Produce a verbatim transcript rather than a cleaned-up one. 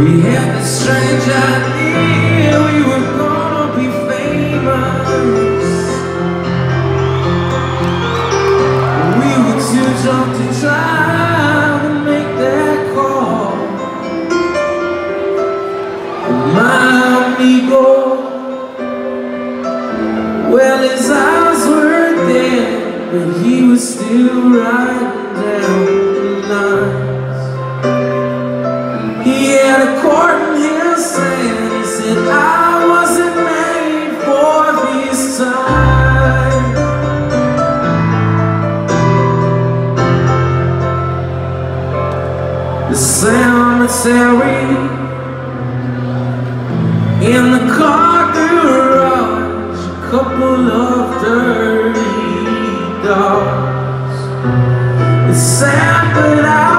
We had this strange idea we were gonna be famous. We were too drunk to try to make that call. My amigo, well, his eyes were dead, but he was still writing down the lines. He had a chord in his hand. He said, I wasn't made for this time. The cemetery in the car garage, a couple of dirty dogs. It's sad, but I